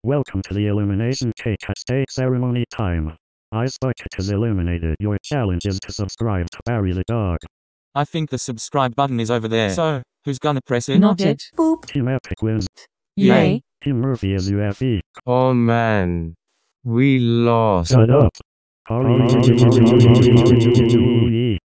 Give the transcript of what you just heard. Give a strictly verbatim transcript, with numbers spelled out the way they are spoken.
Welcome to the Illumination Cake at Stake ceremony time. Ice Bucket is eliminated. Your challenge is to subscribe to Barry the Dog. I think the subscribe button is over there. So, who's gonna press it? Not it. Boop. Team Epic wins. Yay. Team Murphy is U F E. Oh man. We lost. Shut up.